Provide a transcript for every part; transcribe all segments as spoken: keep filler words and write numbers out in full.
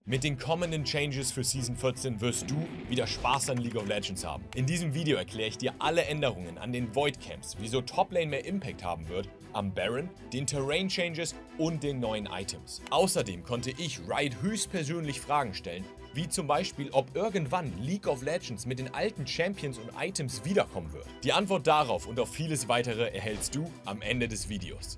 Mit den kommenden Changes für Season vierzehn wirst du wieder Spaß an League of Legends haben. In diesem Video erkläre ich dir alle Änderungen an den Void Camps, wieso Toplane mehr Impact haben wird, am Baron, den Terrain Changes und den neuen Items. Außerdem konnte ich Riot höchstpersönlich Fragen stellen, wie zum Beispiel, ob irgendwann League of Legends mit den alten Champions und Items wiederkommen wird. Die Antwort darauf und auf vieles weitere erhältst du am Ende des Videos.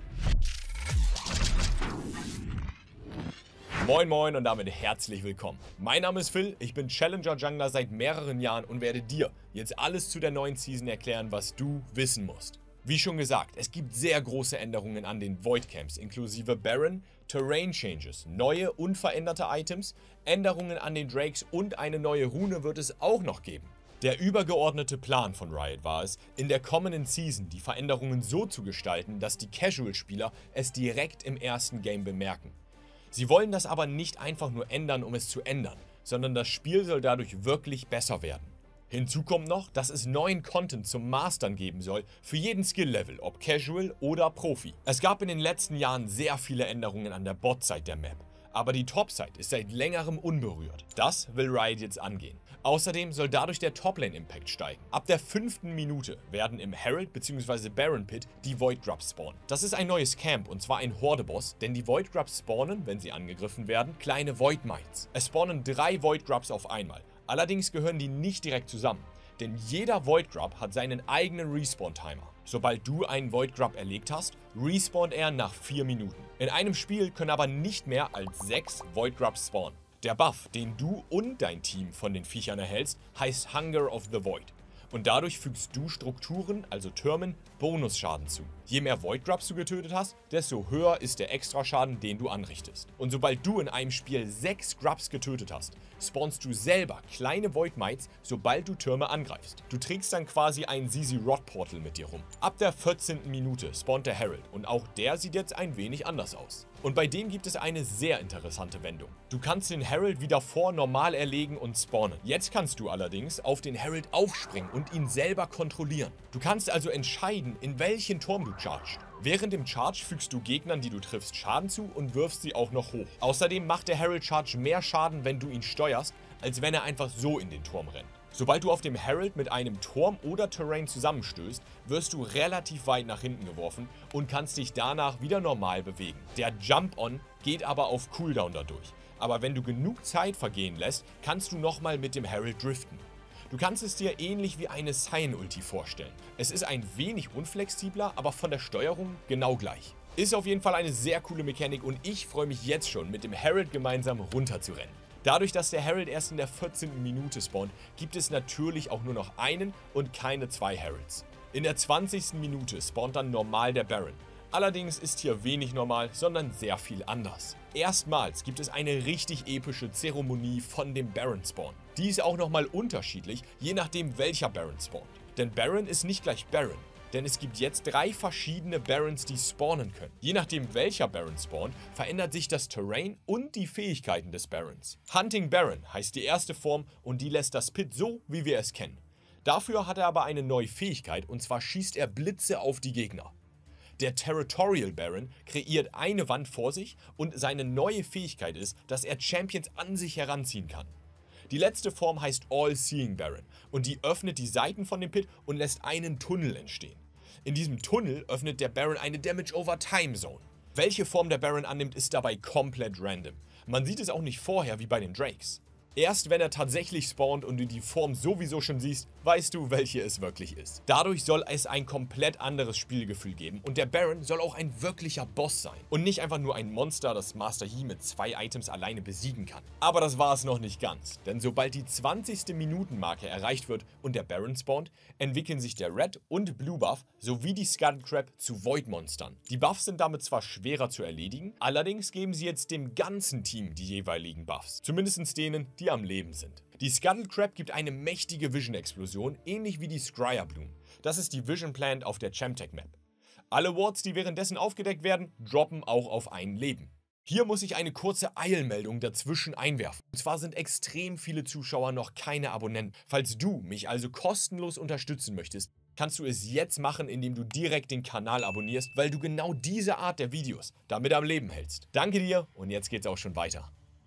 Moin moin und damit herzlich willkommen. Mein Name ist Phil, ich bin Challenger Jungler seit mehreren Jahren und werde dir jetzt alles zu der neuen Season erklären, was du wissen musst. Wie schon gesagt, es gibt sehr große Änderungen an den Void Camps, inklusive Baron, Terrain Changes, neue und veränderte Items, Änderungen an den Drakes und eine neue Rune wird es auch noch geben. Der übergeordnete Plan von Riot war es, in der kommenden Season die Veränderungen so zu gestalten, dass die Casual-Spieler es direkt im ersten Game bemerken. Sie wollen das aber nicht einfach nur ändern, um es zu ändern, sondern das Spiel soll dadurch wirklich besser werden. Hinzu kommt noch, dass es neuen Content zum Mastern geben soll, für jeden Skill-Level, ob Casual oder Profi. Es gab in den letzten Jahren sehr viele Änderungen an der Bot-Side der Map, aber die Top-Side ist seit längerem unberührt. Das will Riot jetzt angehen. Außerdem soll dadurch der Toplane-Impact steigen. Ab der fünften Minute werden im Herald bzw. Baron Pit die Void Grubs spawnen. Das ist ein neues Camp und zwar ein Horde-Boss, denn die Void Grubs spawnen, wenn sie angegriffen werden, kleine Void Mites. Es spawnen drei Void Grubs auf einmal. Allerdings gehören die nicht direkt zusammen, denn jeder Void Grub hat seinen eigenen Respawn-Timer. Sobald du einen Void Grub erlegt hast, respawnt er nach vier Minuten. In einem Spiel können aber nicht mehr als sechs Void Grubs spawnen. Der Buff, den du und dein Team von den Viechern erhältst, heißt Hunger of the Void. Und dadurch fügst du Strukturen, also Türmen, Bonusschaden zu. Je mehr Void Grubs du getötet hast, desto höher ist der Extraschaden, den du anrichtest. Und sobald du in einem Spiel sechs Grubs getötet hast, spawnst du selber kleine Void Mites, sobald du Türme angreifst. Du trägst dann quasi ein Z Z Rot Portal mit dir rum. Ab der vierzehnten Minute spawnt der Herald und auch der sieht jetzt ein wenig anders aus. Und bei dem gibt es eine sehr interessante Wendung. Du kannst den Herald wie davor normal erlegen und spawnen. Jetzt kannst du allerdings auf den Herald aufspringen und ihn selber kontrollieren. Du kannst also entscheiden, in welchen Turm du chargst. Während dem Charge fügst du Gegnern, die du triffst, Schaden zu und wirfst sie auch noch hoch. Außerdem macht der Herald Charge mehr Schaden, wenn du ihn steuerst, als wenn er einfach so in den Turm rennt. Sobald du auf dem Herald mit einem Turm oder Terrain zusammenstößt, wirst du relativ weit nach hinten geworfen und kannst dich danach wieder normal bewegen. Der Jump-On geht aber auf Cooldown dadurch. Aber wenn du genug Zeit vergehen lässt, kannst du nochmal mit dem Herald driften. Du kannst es dir ähnlich wie eine Cyan-Ulti vorstellen. Es ist ein wenig unflexibler, aber von der Steuerung genau gleich. Ist auf jeden Fall eine sehr coole Mechanik und ich freue mich jetzt schon, mit dem Herald gemeinsam runterzurennen. Dadurch, dass der Herald erst in der vierzehnten Minute spawnt, gibt es natürlich auch nur noch einen und keine zwei Heralds. In der zwanzigsten Minute spawnt dann normal der Baron. Allerdings ist hier wenig normal, sondern sehr viel anders. Erstmals gibt es eine richtig epische Zeremonie von dem Baron Spawn. Die ist auch nochmal unterschiedlich, je nachdem welcher Baron spawnt. Denn Baron ist nicht gleich Baron, denn es gibt jetzt drei verschiedene Barons, die spawnen können. Je nachdem welcher Baron spawnt, verändert sich das Terrain und die Fähigkeiten des Barons. Hunting Baron heißt die erste Form und die lässt das Pit so, wie wir es kennen. Dafür hat er aber eine neue Fähigkeit und zwar schießt er Blitze auf die Gegner. Der Territorial Baron kreiert eine Wand vor sich und seine neue Fähigkeit ist, dass er Champions an sich heranziehen kann. Die letzte Form heißt All-Seeing Baron und die öffnet die Seiten von dem Pit und lässt einen Tunnel entstehen. In diesem Tunnel öffnet der Baron eine Damage over Time Zone. Welche Form der Baron annimmt, ist dabei komplett random. Man sieht es auch nicht vorher wie bei den Drakes. Erst wenn er tatsächlich spawnt und du die Form sowieso schon siehst, weißt du, welche es wirklich ist. Dadurch soll es ein komplett anderes Spielgefühl geben und der Baron soll auch ein wirklicher Boss sein und nicht einfach nur ein Monster, das Master Yi mit zwei Items alleine besiegen kann. Aber das war es noch nicht ganz, denn sobald die zwanzigste Minutenmarke erreicht wird und der Baron spawnt, entwickeln sich der Red und Blue Buff sowie die Scuttle Crab zu Void-Monstern. Die Buffs sind damit zwar schwerer zu erledigen, allerdings geben sie jetzt dem ganzen Team die jeweiligen Buffs, zumindest denen, die am Leben sind. Die Scuttle Crab gibt eine mächtige Vision-Explosion, ähnlich wie die Scryer Bloom. Das ist die Vision Plant auf der Chemtech Map. Alle Wards, die währenddessen aufgedeckt werden, droppen auch auf ein Leben. Hier muss ich eine kurze Eilmeldung dazwischen einwerfen. Und zwar sind extrem viele Zuschauer noch keine Abonnenten. Falls du mich also kostenlos unterstützen möchtest, kannst du es jetzt machen, indem du direkt den Kanal abonnierst, weil du genau diese Art der Videos damit am Leben hältst. Danke dir und jetzt geht's auch schon weiter.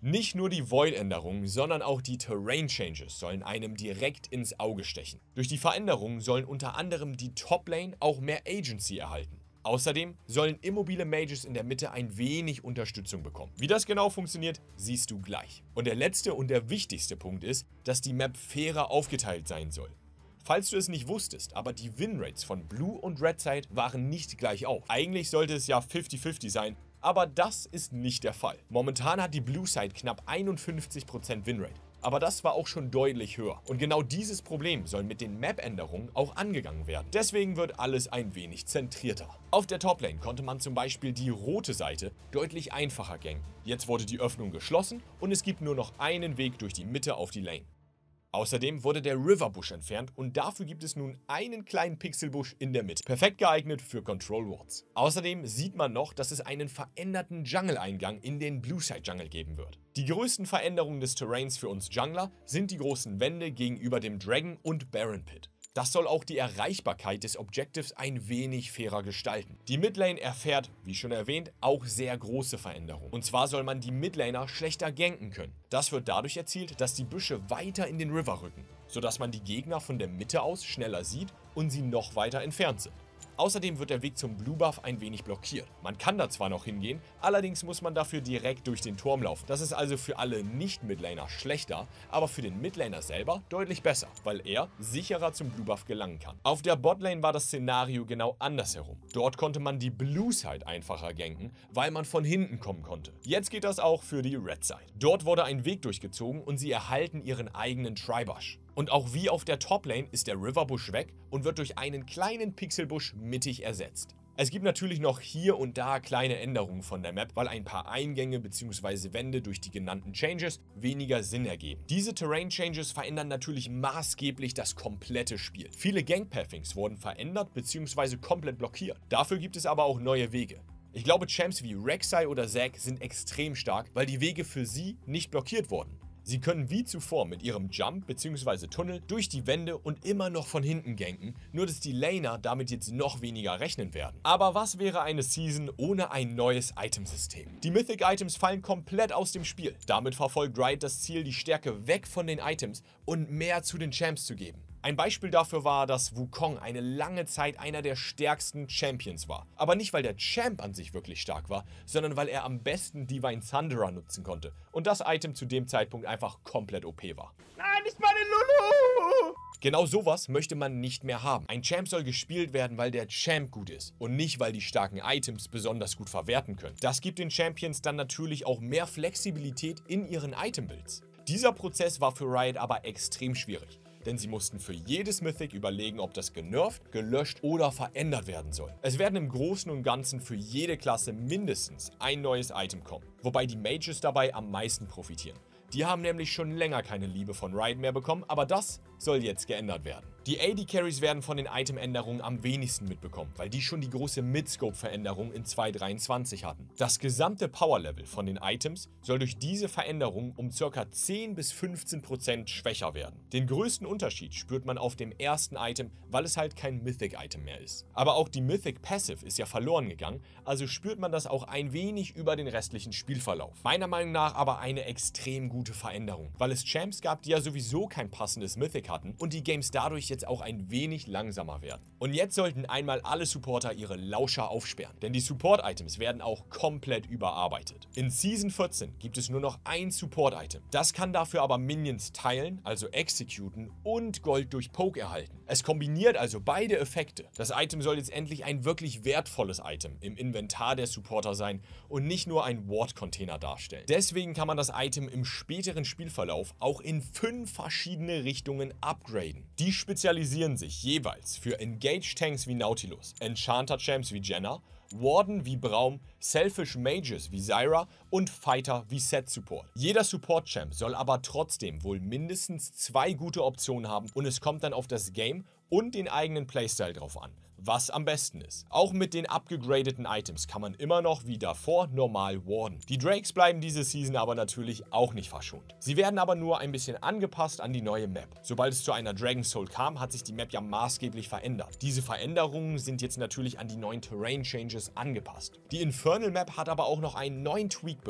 Nicht nur die Void-Änderungen, sondern auch die Terrain-Changes sollen einem direkt ins Auge stechen. Durch die Veränderungen sollen unter anderem die Top-Lane auch mehr Agency erhalten. Außerdem sollen immobile Mages in der Mitte ein wenig Unterstützung bekommen. Wie das genau funktioniert, siehst du gleich. Und der letzte und der wichtigste Punkt ist, dass die Map fairer aufgeteilt sein soll. Falls du es nicht wusstest, aber die Winrates von Blue und Red Side waren nicht gleich auf. Eigentlich sollte es ja fünfzig fünfzig sein, aber das ist nicht der Fall. Momentan hat die Blue Side knapp einundfünfzig Prozent Winrate. Aber das war auch schon deutlich höher. Und genau dieses Problem soll mit den Map-Änderungen auch angegangen werden. Deswegen wird alles ein wenig zentrierter. Auf der Toplane konnte man zum Beispiel die rote Seite deutlich einfacher ganken. Jetzt wurde die Öffnung geschlossen und es gibt nur noch einen Weg durch die Mitte auf die Lane. Außerdem wurde der Riverbush entfernt und dafür gibt es nun einen kleinen Pixelbusch in der Mitte. Perfekt geeignet für Control Wards. Außerdem sieht man noch, dass es einen veränderten Jungle-Eingang in den Blue Side Jungle geben wird. Die größten Veränderungen des Terrains für uns Jungler sind die großen Wände gegenüber dem Dragon und Baron Pit. Das soll auch die Erreichbarkeit des Objectives ein wenig fairer gestalten. Die Midlane erfährt, wie schon erwähnt, auch sehr große Veränderungen. Und zwar soll man die Midlaner schlechter ganken können. Das wird dadurch erzielt, dass die Büsche weiter in den River rücken, sodass man die Gegner von der Mitte aus schneller sieht und sie noch weiter entfernt sind. Außerdem wird der Weg zum Blue Buff ein wenig blockiert. Man kann da zwar noch hingehen, allerdings muss man dafür direkt durch den Turm laufen. Das ist also für alle Nicht-Midlaner schlechter, aber für den Midlaner selber deutlich besser, weil er sicherer zum Blue Buff gelangen kann. Auf der Botlane war das Szenario genau andersherum. Dort konnte man die Blue Side einfacher ganken, weil man von hinten kommen konnte. Jetzt geht das auch für die Red Side. Dort wurde ein Weg durchgezogen und sie erhalten ihren eigenen Tribush. Und auch wie auf der Toplane ist der Riverbush weg und wird durch einen kleinen Pixelbusch mittig ersetzt. Es gibt natürlich noch hier und da kleine Änderungen von der Map, weil ein paar Eingänge bzw. Wände durch die genannten Changes weniger Sinn ergeben. Diese Terrain-Changes verändern natürlich maßgeblich das komplette Spiel. Viele Gang-Pathings wurden verändert bzw. komplett blockiert. Dafür gibt es aber auch neue Wege. Ich glaube, Champs wie Rek'Sai oder Zac sind extrem stark, weil die Wege für sie nicht blockiert wurden. Sie können wie zuvor mit ihrem Jump bzw. Tunnel durch die Wände und immer noch von hinten ganken, nur dass die Laner damit jetzt noch weniger rechnen werden. Aber was wäre eine Season ohne ein neues Itemsystem? Die Mythic Items fallen komplett aus dem Spiel. Damit verfolgt Riot das Ziel, die Stärke weg von den Items und mehr zu den Champs zu geben. Ein Beispiel dafür war, dass Wukong eine lange Zeit einer der stärksten Champions war. Aber nicht, weil der Champ an sich wirklich stark war, sondern weil er am besten Divine Thunderer nutzen konnte. Und das Item zu dem Zeitpunkt einfach komplett O P war. Nein, nicht meine Lulu! Genau sowas möchte man nicht mehr haben. Ein Champ soll gespielt werden, weil der Champ gut ist und nicht, weil die starken Items besonders gut verwerten können. Das gibt den Champions dann natürlich auch mehr Flexibilität in ihren Item-Builds. Dieser Prozess war für Riot aber extrem schwierig. Denn sie mussten für jedes Mythic überlegen, ob das genervt, gelöscht oder verändert werden soll. Es werden im Großen und Ganzen für jede Klasse mindestens ein neues Item kommen, wobei die Mages dabei am meisten profitieren. Die haben nämlich schon länger keine Liebe von Riot mehr bekommen, aber das soll jetzt geändert werden. Die A D-Carries werden von den Item-Änderungen am wenigsten mitbekommen, weil die schon die große Mid-Scope-Veränderung in zwei Punkt dreiundzwanzig hatten. Das gesamte Power-Level von den Items soll durch diese Veränderung um ca. zehn bis fünfzehn Prozent schwächer werden. Den größten Unterschied spürt man auf dem ersten Item, weil es halt kein Mythic-Item mehr ist. Aber auch die Mythic Passive ist ja verloren gegangen, also spürt man das auch ein wenig über den restlichen Spielverlauf. Meiner Meinung nach aber eine extrem gute Veränderung, weil es Champs gab, die ja sowieso kein passendes Mythic hatten und die Games dadurch jetzt auch ein wenig langsamer werden. Und jetzt sollten einmal alle Supporter ihre Lauscher aufsperren, denn die Support-Items werden auch komplett überarbeitet. In Season vierzehn gibt es nur noch ein Support-Item. Das kann dafür aber Minions teilen, also executen und Gold durch Poke erhalten. Es kombiniert also beide Effekte. Das Item soll jetzt endlich ein wirklich wertvolles Item im Inventar der Supporter sein und nicht nur ein Ward-Container darstellen. Deswegen kann man das Item im späteren Spielverlauf auch in fünf verschiedene Richtungen upgraden. Die spezialisieren sich jeweils für Engaged Tanks wie Nautilus, Enchanter Champs wie Jenna, Warden wie Braum, Selfish Mages wie Zyra und Fighter wie Set Support. Jeder Support-Champ soll aber trotzdem wohl mindestens zwei gute Optionen haben und es kommt dann auf das Game und den eigenen Playstyle drauf an, was am besten ist. Auch mit den abgegradeten Items kann man immer noch wie davor normal warden. Die Drakes bleiben diese Season aber natürlich auch nicht verschont. Sie werden aber nur ein bisschen angepasst an die neue Map. Sobald es zu einer Dragon Soul kam, hat sich die Map ja maßgeblich verändert. Diese Veränderungen sind jetzt natürlich an die neuen Terrain Changes angepasst. Die Infernal Map hat aber auch noch einen neuen Tweak bekommen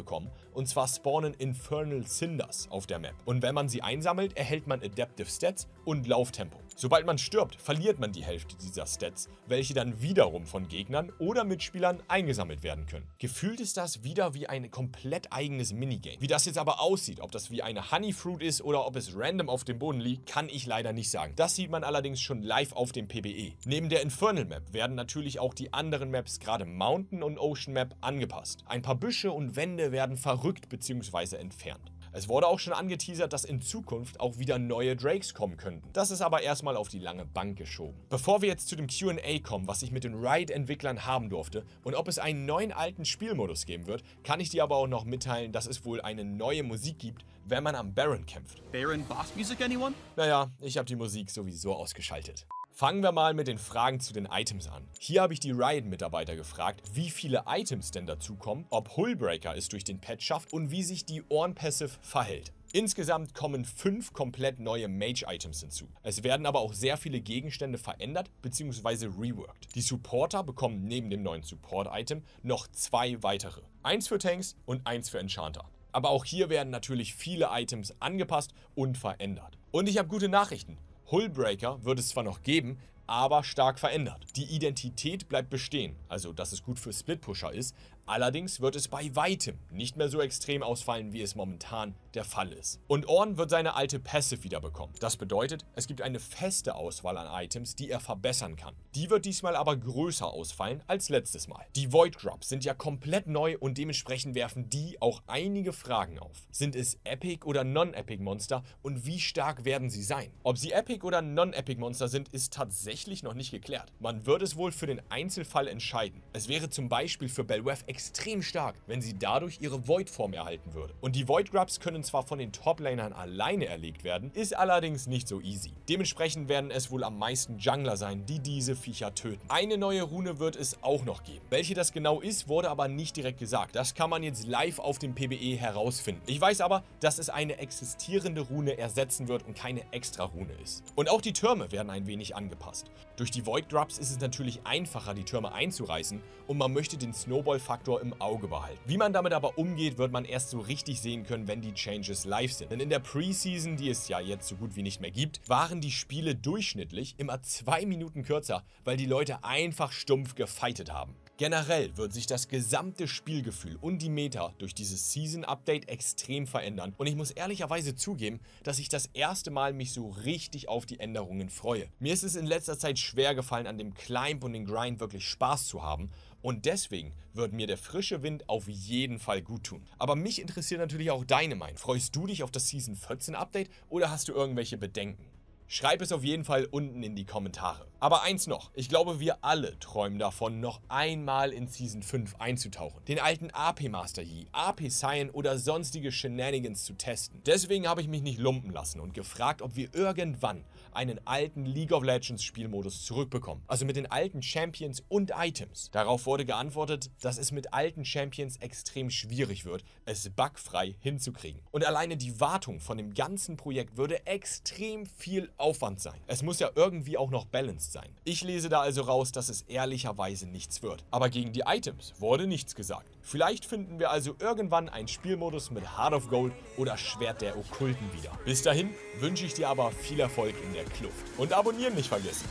und zwar spawnen Infernal Cinders auf der Map. Und wenn man sie einsammelt, erhält man Adaptive Stats und Lauftempo. Sobald man stirbt, verliert man die Hälfte dieser Stats, welche dann wiederum von Gegnern oder Mitspielern eingesammelt werden können. Gefühlt ist das wieder wie ein komplett eigenes Minigame. Wie das jetzt aber aussieht, ob das wie eine Honeyfruit ist oder ob es random auf dem Boden liegt, kann ich leider nicht sagen. Das sieht man allerdings schon live auf dem P B E. Neben der Infernal Map werden natürlich auch die anderen Maps, gerade Mountain und Ocean Map, angepasst. Ein paar Büsche und Wände werden verrückt bzw. entfernt. Es wurde auch schon angeteasert, dass in Zukunft auch wieder neue Drakes kommen könnten. Das ist aber erstmal auf die lange Bank geschoben. Bevor wir jetzt zu dem Q and A kommen, was ich mit den Riot-Entwicklern haben durfte und ob es einen neuen alten Spielmodus geben wird, kann ich dir aber auch noch mitteilen, dass es wohl eine neue Musik gibt, wenn man am Baron kämpft. Baron Boss Music, anyone? Naja, ich habe die Musik sowieso ausgeschaltet. Fangen wir mal mit den Fragen zu den Items an. Hier habe ich die Riot-Mitarbeiter gefragt, wie viele Items denn dazukommen, ob Hullbreaker es durch den Patch schafft und wie sich die Ornn-Passive verhält. Insgesamt kommen fünf komplett neue Mage-Items hinzu. Es werden aber auch sehr viele Gegenstände verändert bzw. reworked. Die Supporter bekommen neben dem neuen Support-Item noch zwei weitere. Eins für Tanks und eins für Enchanter. Aber auch hier werden natürlich viele Items angepasst und verändert. Und ich habe gute Nachrichten. Hullbreaker wird es zwar noch geben, aber stark verändert. Die Identität bleibt bestehen, also dass es gut für Split-Pusher ist, allerdings wird es bei weitem nicht mehr so extrem ausfallen, wie es momentan der Fall ist. Und Ornn wird seine alte Passive wieder bekommen. Das bedeutet, es gibt eine feste Auswahl an Items, die er verbessern kann. Die wird diesmal aber größer ausfallen als letztes Mal. Die Void Grubs sind ja komplett neu und dementsprechend werfen die auch einige Fragen auf. Sind es Epic oder Non-Epic Monster und wie stark werden sie sein? Ob sie Epic oder Non-Epic Monster sind, ist tatsächlich noch nicht geklärt. Man wird es wohl für den Einzelfall entscheiden. Es wäre zum Beispiel für Bel'Veth extrem stark, wenn sie dadurch ihre Void-Form erhalten würde. Und die Void Grubs können zwar von den Top-Lanern alleine erlegt werden, ist allerdings nicht so easy. Dementsprechend werden es wohl am meisten Jungler sein, die diese Viecher töten. Eine neue Rune wird es auch noch geben. Welche das genau ist, wurde aber nicht direkt gesagt. Das kann man jetzt live auf dem P B E herausfinden. Ich weiß aber, dass es eine existierende Rune ersetzen wird und keine extra Rune ist. Und auch die Türme werden ein wenig angepasst. Durch die Void Grubs ist es natürlich einfacher, die Türme einzureißen und man möchte den Snowball-Faktor im Auge behalten. Wie man damit aber umgeht, wird man erst so richtig sehen können, wenn die Changes live sind. Denn in der Preseason, die es ja jetzt so gut wie nicht mehr gibt, waren die Spiele durchschnittlich immer zwei Minuten kürzer, weil die Leute einfach stumpf gefightet haben. Generell wird sich das gesamte Spielgefühl und die Meta durch dieses Season-Update extrem verändern und ich muss ehrlicherweise zugeben, dass ich das erste Mal mich so richtig auf die Änderungen freue. Mir ist es in letzter Zeit schwer gefallen, an dem Climb und dem Grind wirklich Spaß zu haben und deswegen wird mir der frische Wind auf jeden Fall gut tun. Aber mich interessiert natürlich auch deine Meinung. Freust du dich auf das Season vierzehn Update oder hast du irgendwelche Bedenken? Schreib es auf jeden Fall unten in die Kommentare. Aber eins noch, ich glaube wir alle träumen davon, noch einmal in Season fünf einzutauchen. Den alten A P Master Yi, A P Cyan oder sonstige Shenanigans zu testen. Deswegen habe ich mich nicht lumpen lassen und gefragt, ob wir irgendwann einen alten League of Legends Spielmodus zurückbekommen. Also mit den alten Champions und Items. Darauf wurde geantwortet, dass es mit alten Champions extrem schwierig wird, es bugfrei hinzukriegen. Und alleine die Wartung von dem ganzen Projekt würde extrem viel Aufwand sein. Es muss ja irgendwie auch noch balanced sein. Ich lese da also raus, dass es ehrlicherweise nichts wird. Aber gegen die Items wurde nichts gesagt. Vielleicht finden wir also irgendwann einen Spielmodus mit Heart of Gold oder Schwert der Okkulten wieder. Bis dahin wünsche ich dir aber viel Erfolg in der Kluft. Und abonnieren nicht vergessen.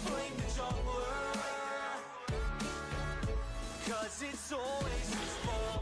It's always his fault.